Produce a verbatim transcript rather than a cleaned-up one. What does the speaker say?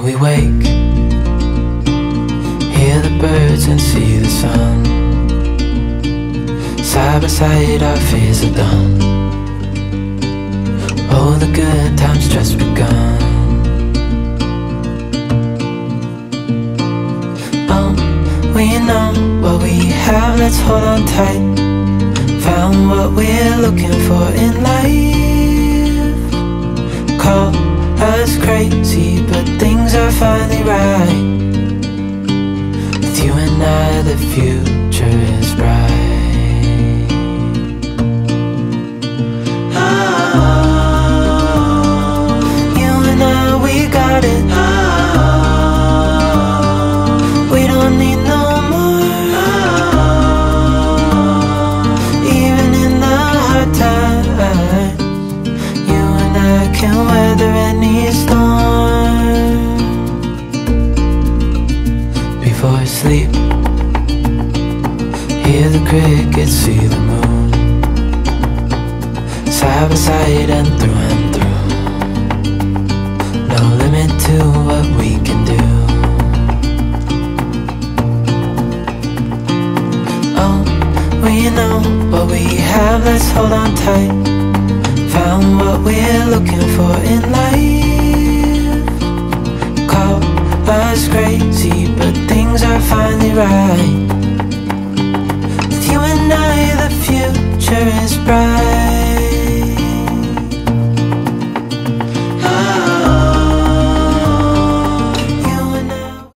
we wake, hear the birds and see the sun. Side by side our fears are done. Oh, the good times just begun. Oh, we know what we have, let's hold on tight. Found what we're looking for in life. Call us crazy, but things are finally right. With you and I, the future is bright. Oh, you and I, we got it. Oh, we don't need no more. Oh, even in the hard times, you and I can weather any storm. Before I sleep, hear the crickets, see the moon. Side by side and through and through. No limit to what we can do. Oh, we know what we have, let's hold on tight. Found what we're looking for in life. Call us crazy, but things are finally right.